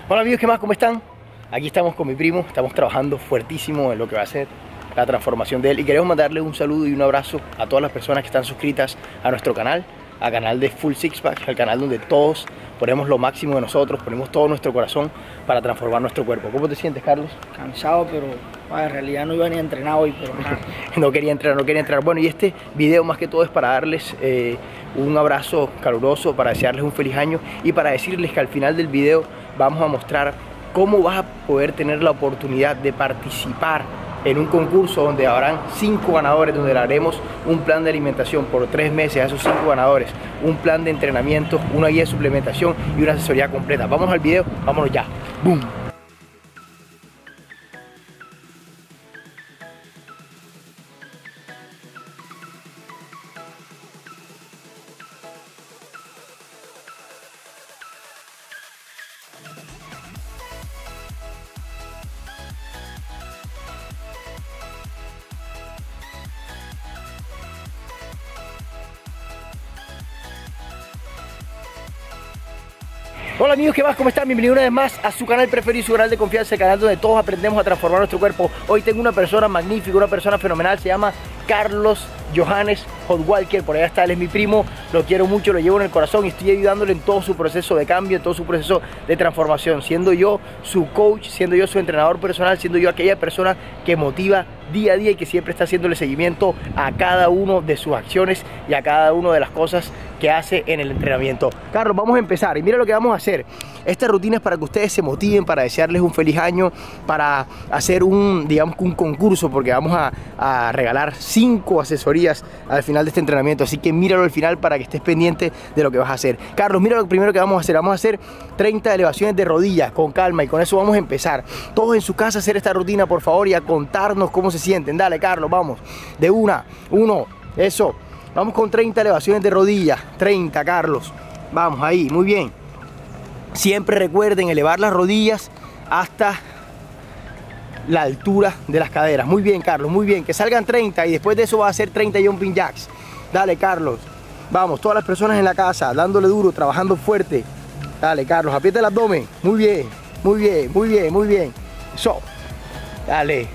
Hola amigos, ¿qué más? ¿Cómo están? Aquí estamos con mi primo, estamos trabajando fuertísimo en lo que va a ser la transformación de él y queremos mandarle un saludo y un abrazo a todas las personas que están suscritas a nuestro canal, al canal de Full Six Pack, al canal donde todos ponemos lo máximo de nosotros, ponemos todo nuestro corazón para transformar nuestro cuerpo. ¿Cómo te sientes, Carlos? Cansado, pero en realidad no iba ni a entrenar hoy, pero no quería entrar. Bueno, y este video más que todo es para darles un abrazo caluroso, para desearles un feliz año y para decirles que al final del video vamos a mostrar cómo vas a poder tener la oportunidad de participar en un concurso donde habrán 5 ganadores, donde le haremos un plan de alimentación por 3 meses a esos 5 ganadores, un plan de entrenamiento, una guía de suplementación y una asesoría completa. Vamos al video, vámonos ya. ¡Boom! Hola amigos, ¿qué más? ¿Cómo están? Bienvenidos una vez más a su canal preferido, su canal de confianza, el canal donde todos aprendemos a transformar nuestro cuerpo. Hoy tengo una persona magnífica, una persona fenomenal, se llama Carlos Johannes Hotwalker. Por allá está, él es mi primo, lo quiero mucho, lo llevo en el corazón y estoy ayudándole en todo su proceso de cambio, en todo su proceso de transformación, siendo yo su coach, siendo yo su entrenador personal, siendo yo aquella persona que motiva día a día y que siempre está haciéndole seguimiento a cada uno de sus acciones y a cada una de las cosas que hace en el entrenamiento. Carlos, vamos a empezar y mira lo que vamos a hacer. Esta rutina es para que ustedes se motiven, para desearles un feliz año, para hacer un concurso, porque vamos a regalar 5 asesorías al final de este entrenamiento, así que míralo al final para que estés pendiente de lo que vas a hacer. Carlos, mira lo primero que vamos a hacer 30 elevaciones de rodillas con calma y con eso vamos a empezar. Todos en su casa a hacer esta rutina, por favor, y a contarnos cómo se sienten. Dale, Carlos, vamos, de uno, eso. Vamos con 30 elevaciones de rodillas, 30, Carlos. Vamos, ahí, muy bien. Siempre recuerden elevar las rodillas hasta la altura de las caderas. Muy bien, Carlos, muy bien. Que salgan 30 y después de eso va a hacer 30 jumping jacks. Dale, Carlos. Vamos, todas las personas en la casa, dándole duro, trabajando fuerte. Dale, Carlos, aprieta el abdomen. Muy bien, muy bien, muy bien, muy bien. Eso. Dale.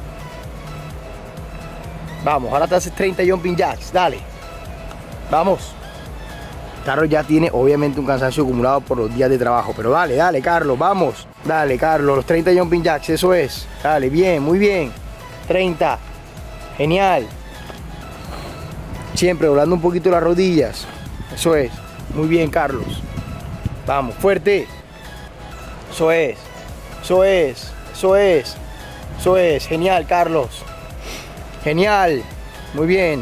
Vamos, ahora te haces 30 jumping jacks. Dale. Vamos. Carlos ya tiene obviamente un cansancio acumulado por los días de trabajo, pero dale, dale, Carlos, vamos. Dale, Carlos, los 30 jumping jacks, eso es. Dale, bien, muy bien. 30. Genial. Siempre doblando un poquito las rodillas. Eso es. Muy bien, Carlos. Vamos, fuerte. Eso es. Eso es. Eso es. Eso es. Genial, Carlos. Genial. Muy bien.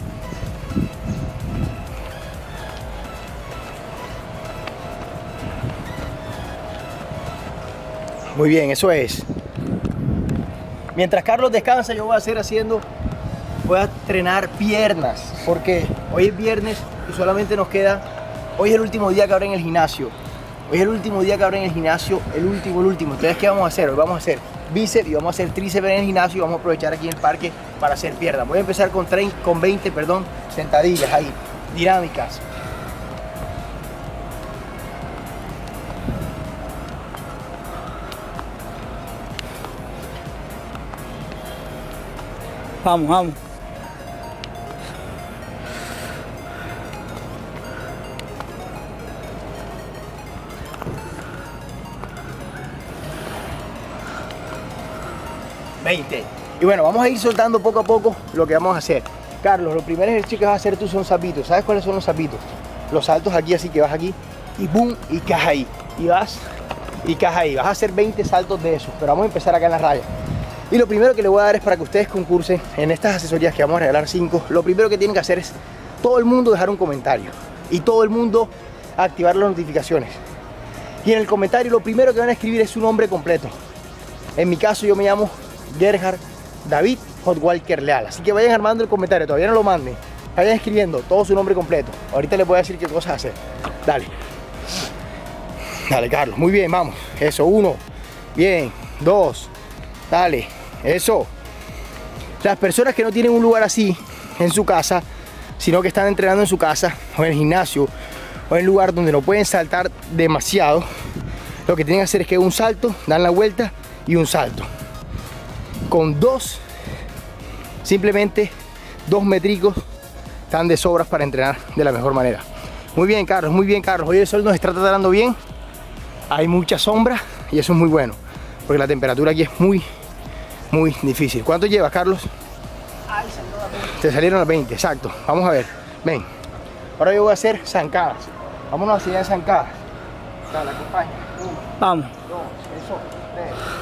Muy bien, eso es. Mientras Carlos descansa, yo voy a voy a entrenar piernas, porque hoy es viernes y solamente nos queda, hoy es el último día que abren el gimnasio. Hoy es el último día que abren el gimnasio, el último. Entonces, ¿qué vamos a hacer? Hoy vamos a hacer bíceps y vamos a hacer tríceps en el gimnasio y vamos a aprovechar aquí en el parque para hacer piernas. Voy a empezar con 20 sentadillas ahí, dinámicas. vamos, vamos. Y bueno, vamos a ir soltando poco a poco lo que vamos a hacer. Carlos, los primeros ejercicios que vas a hacer tú son saltitos. ¿Sabes cuáles son los saltitos? Los saltos aquí, así que vas aquí y boom, y caes ahí. Y vas y caes ahí. Vas a hacer 20 saltos de esos, pero vamos a empezar acá en la raya. Y lo primero que les voy a dar es para que ustedes concursen en estas asesorías que vamos a regalar 5. Lo primero que tienen que hacer es todo el mundo dejar un comentario y todo el mundo activar las notificaciones. Y en el comentario lo primero que van a escribir es su nombre completo. En mi caso yo me llamo Gerhard David Hotwalker Leal. Así que vayan armando el comentario, todavía no lo manden. Vayan escribiendo todo su nombre completo. Ahorita les voy a decir qué cosas hacer. Dale. Dale, Carlos. Muy bien, vamos. Eso, 1. Bien. 2. Dale. Eso. Las personas que no tienen un lugar así en su casa, sino que están entrenando en su casa o en el gimnasio o en un lugar donde no pueden saltar demasiado, Lo que tienen que hacer es que un salto, dan la vuelta y un salto. Con dos, simplemente 2 métricos están de sobras para entrenar de la mejor manera. Muy bien, Carlos, muy bien, Carlos. Hoy el sol nos está tratando bien. Hay mucha sombra y eso es muy bueno, porque la temperatura aquí es muy difícil. ¿Cuánto llevas, Carlos? Ay, salió la 20. Te salieron las 20, exacto. Vamos a ver, ven. Ahora yo voy a hacer zancadas. Vámonos a seguir en zancadas. Dale, acompaña. 1, Vamos. 2, eso, 3.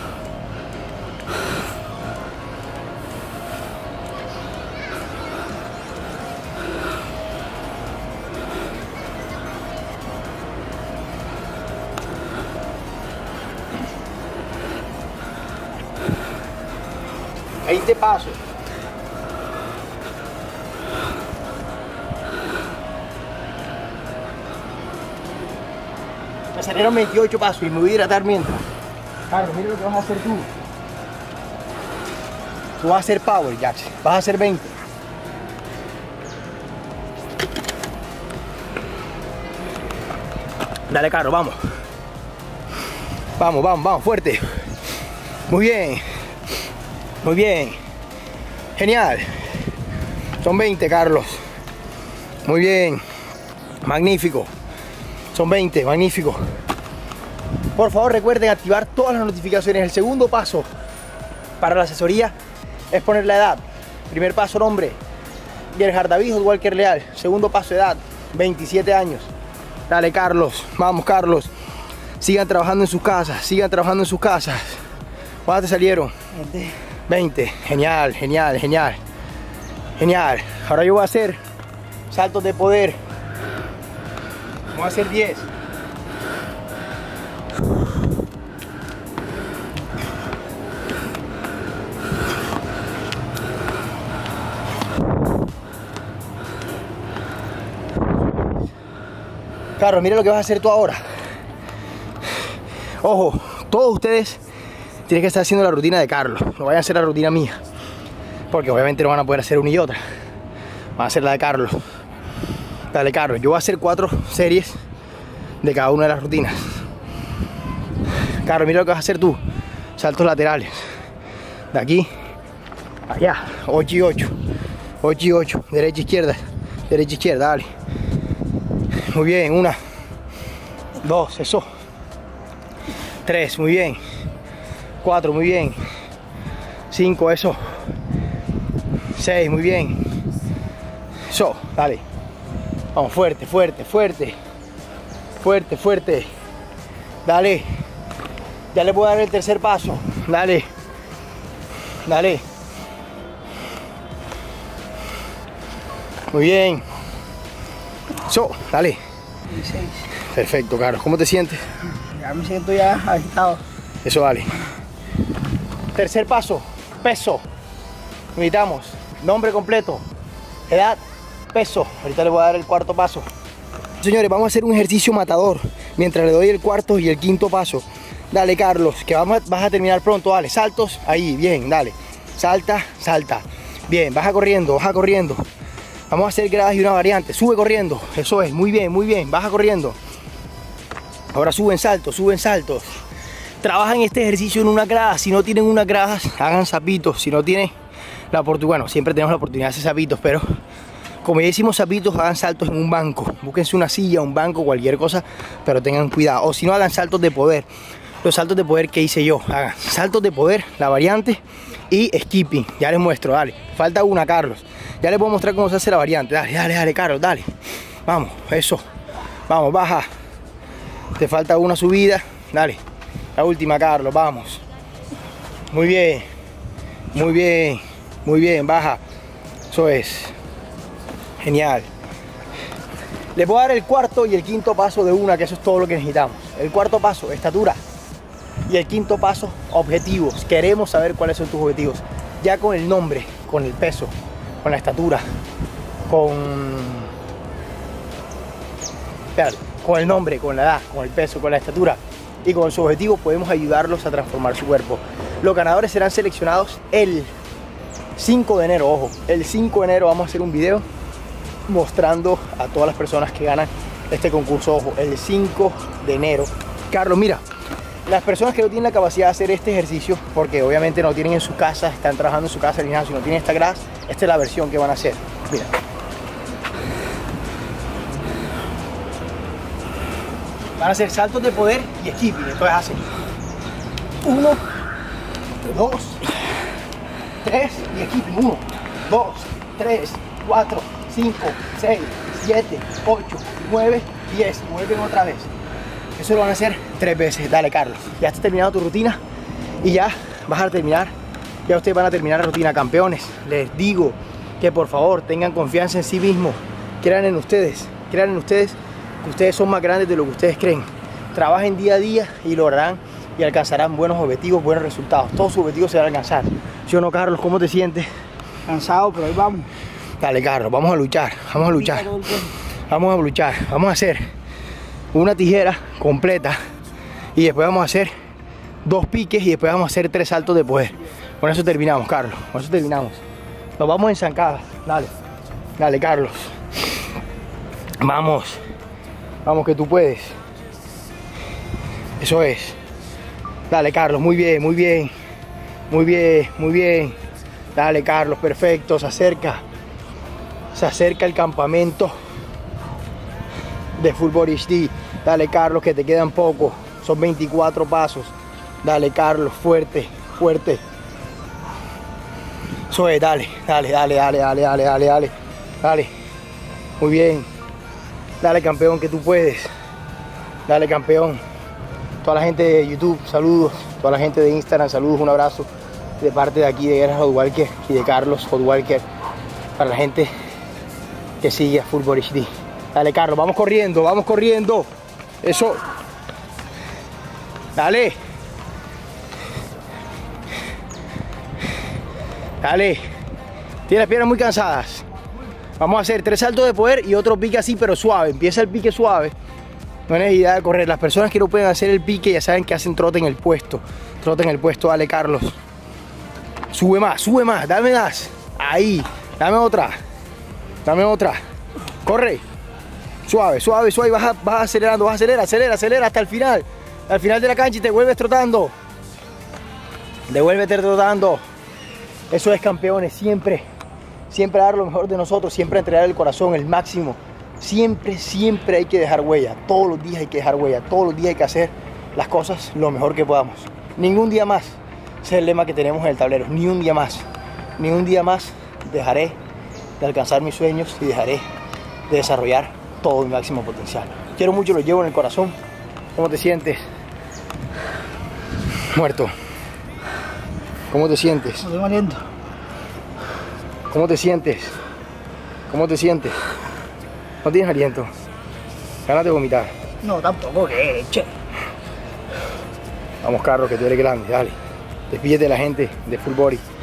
Te paso. Me salieron 28 pasos y me voy a hidratar mientras. Carlos, mira lo que vas a hacer tú. Tú vas a hacer power jacks. Vas a hacer 20. Dale, Carlos, vamos. Vamos, vamos, vamos, fuerte. Muy bien. Muy bien, genial. Son 20, Carlos. Muy bien, magnífico. Son 20, magnífico. Por favor, recuerden activar todas las notificaciones. El segundo paso para la asesoría es poner la edad. Primer paso, nombre: Gerhard David Walker Leal. Segundo paso, edad: 27 años. Dale, Carlos, vamos, Carlos. Sigan trabajando en sus casas, sigan trabajando en sus casas. ¿Cuántas te salieron? 20, genial, genial, genial, genial. Ahora yo voy a hacer saltos de poder. Voy a hacer 10. Carlos, mira lo que vas a hacer tú ahora. Ojo, todos ustedes tienen que estar haciendo la rutina de Carlos. No vayan a hacer la rutina mía, porque obviamente no van a poder hacer una y otra. Van a hacer la de Carlos. Dale, Carlos. Yo voy a hacer 4 series de cada una de las rutinas. Carlos, mira lo que vas a hacer tú. Saltos laterales. De aquí a allá. 8 y 8. 8 y 8. Derecha, izquierda. Derecha, izquierda. Dale. Muy bien. 1, 2. Eso. 3. Muy bien. 4, muy bien. 5, eso. 6, muy bien. Eso, dale. Vamos, fuerte, fuerte, fuerte. Fuerte, fuerte. Dale. Ya le puedo dar el tercer paso. Dale. Dale. Muy bien. Eso, dale. 16. Perfecto, Carlos. ¿Cómo te sientes? Ya me siento ya agitado. Eso, dale. Tercer paso, peso. Necesitamos nombre completo, edad, peso. Ahorita le voy a dar el cuarto paso. Señores, vamos a hacer un ejercicio matador mientras le doy el cuarto y el quinto paso. Dale, Carlos, que vas a terminar pronto. Dale, saltos, ahí, bien, dale. Salta, salta. Bien, baja corriendo, baja corriendo. Vamos a hacer gradas y una variante. Sube corriendo, eso es, muy bien, baja corriendo. Ahora suben saltos, suben saltos. Trabajan este ejercicio en una grada. Si no tienen una grada, hagan zapitos. Si no tienen la oportunidad, bueno, siempre tenemos la oportunidad de hacer zapitos, pero como ya hicimos zapitos, hagan saltos en un banco. Búsquense una silla, un banco, cualquier cosa, pero tengan cuidado. O si no, hagan saltos de poder. Los saltos de poder que hice yo. Hagan saltos de poder, la variante y skipping. Ya les muestro, dale. Falta una, Carlos. Ya les puedo mostrar cómo se hace la variante. Dale, dale, dale, Carlos, dale. Vamos, eso. Vamos, baja. Te falta una subida. Dale. La última, Carlos, vamos. Muy bien. Muy bien. Muy bien, baja. Eso es. Genial. Les voy a dar el cuarto y el quinto paso de una, que eso es todo lo que necesitamos. El cuarto paso, estatura. Y el quinto paso, objetivos. Queremos saber cuáles son tus objetivos. Ya con el nombre, con el peso, con la estatura, con el nombre, con la edad, con el peso, con la estatura y con su objetivo, podemos ayudarlos a transformar su cuerpo. Los ganadores serán seleccionados el 5 de enero. Ojo, el 5 de enero vamos a hacer un video mostrando a todas las personas que ganan este concurso. Ojo, el 5 de enero. Carlos, mira, Las personas que no tienen la capacidad de hacer este ejercicio, porque obviamente no tienen en su casa, están trabajando en su casa el gimnasio y no tienen esta grasa, esta es la versión que van a hacer. Mira. Van a hacer saltos de poder y skipping. Entonces hacen 1, 2, 3 y skipping. 1, 2, 3, 4, 5, 6, 7, 8, 9, 10. Vuelven otra vez. Eso lo van a hacer 3 veces. Dale, Carlos. Ya está terminado tu rutina y ya vas a terminar. Ya ustedes van a terminar la rutina, campeones. Les digo que por favor tengan confianza en sí mismos. Crean en ustedes. Crean en ustedes que ustedes son más grandes de lo que ustedes creen. Trabajen día a día y lograrán y alcanzarán buenos objetivos, buenos resultados. Todos sus objetivos se van a alcanzar. ¿Sí o no, Carlos? ¿Cómo te sientes? Cansado, pero ahí vamos. Dale, Carlos, vamos a luchar. Vamos a luchar. Vamos a luchar. Vamos a hacer una tijera completa y después vamos a hacer 2 piques y después vamos a hacer 3 saltos de poder. Con eso terminamos, Carlos. Con eso terminamos. Nos vamos en zancada. Dale. Dale, Carlos. Vamos. Vamos que tú puedes. Eso es. Dale, Carlos. Muy bien, muy bien. Muy bien, muy bien. Dale, Carlos. Perfecto. Se acerca. Se acerca el campamento de Full Body HD. Dale, Carlos, que te quedan poco. Son 24 pasos. Dale, Carlos. Fuerte, fuerte. Eso es. Dale, dale, dale, dale, dale, dale, dale, dale. Dale. Muy bien. Dale, campeón, que tú puedes. Dale, campeón. Toda la gente de YouTube, saludos. Toda la gente de Instagram, saludos, un abrazo. De parte de aquí de Gerard Hotwalker y de Carlos Hotwalker. Para la gente que sigue a Full Body HD. Dale, Carlos, vamos corriendo, vamos corriendo. Eso. Dale. Dale. Tienes las piernas muy cansadas. Vamos a hacer 3 saltos de poder y otro pique así, pero suave. Empieza el pique suave. No hay necesidad de correr. Las personas que no pueden hacer el pique ya saben que hacen trote en el puesto. Trote en el puesto, dale, Carlos. Sube más, dame más. Ahí, dame otra. Dame otra. Corre. Suave, suave, suave. Vas acelerando, acelera hasta el final. Al final de la cancha y te vuelves trotando. Devuélvete trotando. Eso es, campeones, siempre dar lo mejor de nosotros, siempre entregar el corazón, el máximo. Siempre hay que dejar huella. Todos los días hay que dejar huella. Todos los días hay que hacer las cosas lo mejor que podamos. Ningún día más. Ese es el lema que tenemos en el tablero. Ni un día más. Ni un día más dejaré de alcanzar mis sueños y dejaré de desarrollar todo mi máximo potencial. Quiero mucho, lo llevo en el corazón. ¿Cómo te sientes? Muerto. ¿Cómo te sientes? No tengo aliento. ¿Cómo te sientes? ¿Cómo te sientes? ¿No tienes aliento? ¿Ganas de vomitar? No, tampoco, que che. Vamos, Carlos, que tú eres grande, dale. Despídete de la gente de Full Body.